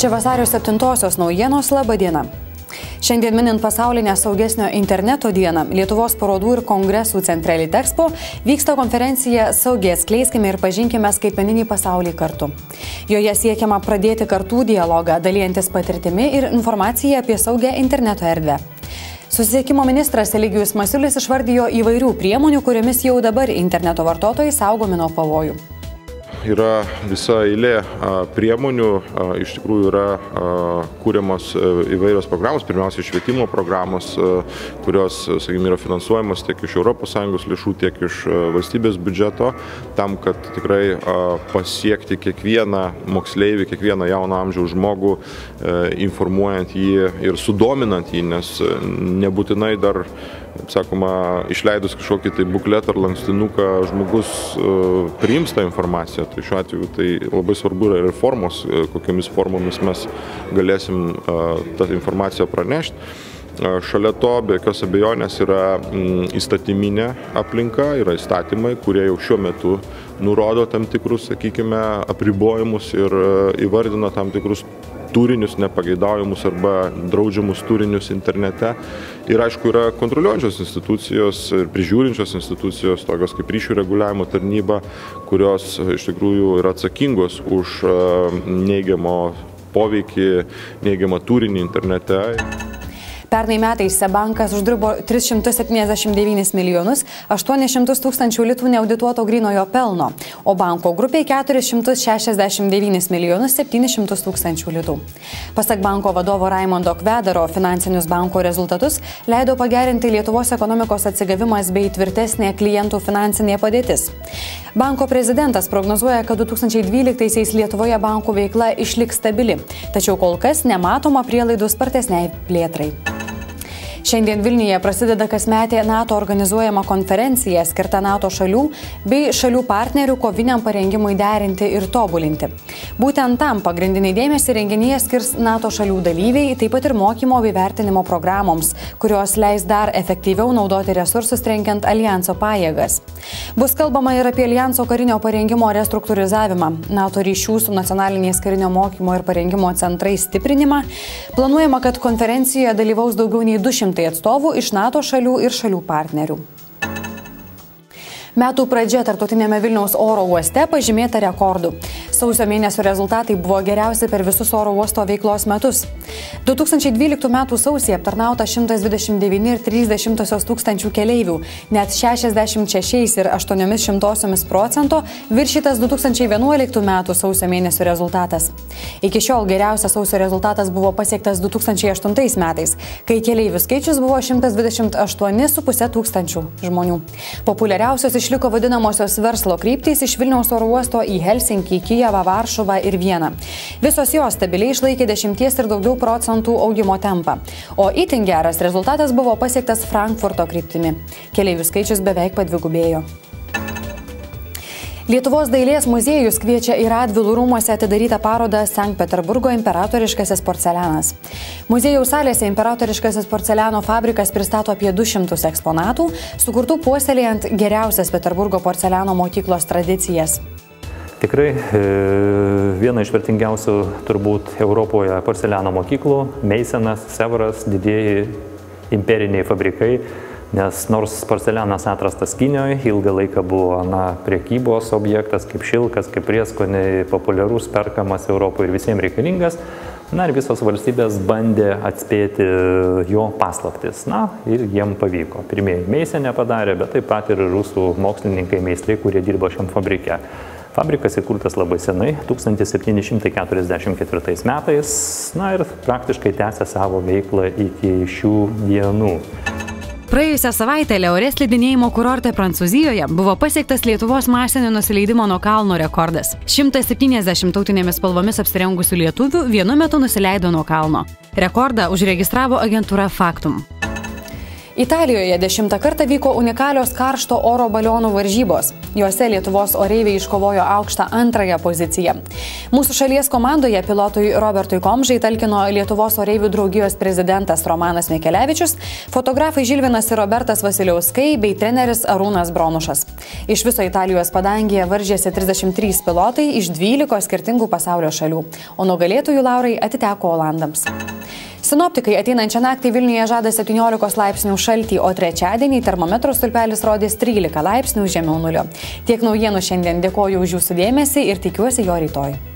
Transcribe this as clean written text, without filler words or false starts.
Čia vasario 7-osios naujienos, laba diena. Šiandien minint pasaulinę saugesnio interneto dieną, Lietuvos parodų ir kongresų centre Litexpo vyksta konferencija Saugiai atskleiskime ir pažinkime skaitmeninį pasaulį kartu. Joje siekiama pradėti kartų dialogą, dalijantis patirtimi ir informacija apie saugią interneto erdvę. Susisiekimo ministras Eligijus Masiulis išvardijo įvairių priemonių, kuriomis jau dabar interneto vartotojai saugomi nuo pavojų. Yra visa eilė priemonių, iš tikrųjų yra kūriamos įvairios programos, pirmiausia švietimo programos, kurios, sakykime, yra finansuojamos tiek iš ES lėšų, tiek iš valstybės biudžeto, tam, kad tikrai pasiekti kiekvieną moksleivį, kiekvieną jauno amžiaus žmogų, informuojant jį ir sudominant jį, nes nebūtinai dar, sakoma, išleidus kažkokį tai bukletą ar lankstinuką žmogus priims tą informaciją. Tai šiuo atveju tai labai svarbu yra ir formos, kokiamis formomis mes galėsim tą informaciją pranešti. Šalia to, be jokios abejonės, yra įstatyminė aplinka, yra įstatymai, kurie jau šiuo metu nurodo tam tikrus, sakykime, apribojimus ir įvardina tam tikrus turinius nepageidaujamus arba draudžiamus turinius internete. Ir aišku, yra kontroliuojančios institucijos ir prižiūrinčios institucijos, tokios kaip ryšių reguliavimo tarnyba, kurios iš tikrųjų yra atsakingos už neigiamą poveikį, neigiamą turinį internete. Pernai metais SEB bankas uždirbo 379 milijonus 800 tūkstančių litų neaudituoto grynojo pelno, o banko grupiai 469 milijonus 700 tūkstančių litų. Pasak banko vadovo Raimondo Kvedaro, finansinius banko rezultatus leido pagerinti Lietuvos ekonomikos atsigavimas bei tvirtesnė klientų finansinė padėtis. Banko prezidentas prognozuoja, kad 2012-aisiais Lietuvoje bankų veikla išliks stabili, tačiau kol kas nematoma prielaidų spartesniai plėtrai. Šiandien Vilniuje prasideda kasmetė NATO organizuojama konferencija skirta NATO šalių bei šalių partnerių koviniam parengimui derinti ir tobulinti. Būtent tam pagrindinį dėmesį renginyje skirs NATO šalių dalyviai, taip pat ir mokymo bei vertinimo programoms, kurios leis dar efektyviau naudoti resursus trenkiant alijanso pajėgas. Bus kalbama ir apie alijanso karinio parengimo restruktūrizavimą, NATO ryšių su nacionaliniais karinio mokymo ir parengimo centrais stiprinimą. Planuojama, kad konferencijoje dalyvaus daugiau nei 200 atstovų iš NATO šalių ir šalių partnerių. Metų pradžia tarptautinėme Vilniaus oro uoste pažymėta rekordų. Sausio mėnesio rezultatai buvo geriausi per visus oro uosto veiklos metus. 2012 metų sausį aptarnauta 129,3 tūkstančių keleivių, net 66,8% viršytas 2011 metų sausio mėnesio rezultatas. Iki šiol geriausias sausio rezultatas buvo pasiektas 2008 metais, kai keleivių skaičius buvo 128,5 tūkstančių žmonių. Populiariausios išliko vadinamosios verslo kryptys iš Vilniaus oro uosto į Helsinkį, Kijevą, Varšuvą ir Vieną. Visos jos stabiliai išlaikė 10 ir daugiau procentų augimo tempą. O itin geras rezultatas buvo pasiektas Frankfurto kryptimi. Keleivių skaičius beveik padvigubėjo. Lietuvos dailės muziejus kviečia į Radvilų rūmuose atidarytą parodą Sankt Peterburgo imperatoriškasis porcelianas. Muziejaus salėse imperatoriškasis porceliano fabrikas pristato apie 200 eksponatų, sukurtų puoselėjant geriausias Peterburgo porceliano mokyklos tradicijas. Tikrai viena iš vertingiausių turbūt Europoje porceliano mokyklų, Meisenas, Severas, didieji imperiniai fabrikai. Nes nors porcelianas atrastas Kinijoje, ilgą laiką buvo prekybos objektas, kaip šilkas, kaip prieskoniai, populiarus, perkamas Europoje ir visiems reikalingas. Ir visos valstybės bandė atspėti jo paslaptis. Ir jiem pavyko. Pirmieji Meisenė padarė, bet taip pat ir rusų mokslininkai, meistrai, kurie dirbo šiam fabrike. Fabrikas įkurtas labai senai, 1744 metais, ir praktiškai tęsė savo veiklą iki šių dienų. Praėjusią savaitę Leorės slidinėjimo kurorte Prancūzijoje buvo pasiektas Lietuvos masinio nusileidimo nuo kalno rekordas. 170 tautinėmis spalvomis apsirengusių lietuvių vienu metu nusileido nuo kalno. Rekordą užregistravo agentūra Faktum. Italijoje 10 kartą vyko unikalios karšto oro balionų varžybos. Juose Lietuvos oreiviai iškovojo aukštą antrąją poziciją. Mūsų šalies komandoje pilotui Robertui Komžai talkino Lietuvos oreivių draugijos prezidentas Romanas Mikelevičius, fotografai Žilvinas ir Robertas Vasiliauskai bei treneris Arūnas Bronušas. Iš viso Italijos padangėje varžėsi 33 pilotai iš 12 skirtingų pasaulio šalių, o nugalėtojų laurai atiteko olandams. Sinoptikai ateinančią naktį Vilniuje žada 17 laipsnių šaltį, o trečiadienį termometro stulpelis rodys 13 laipsnių žemiau nulio. Tiek naujienų šiandien, dėkoju už jūsų dėmesį ir tikiuosi jo rytoj.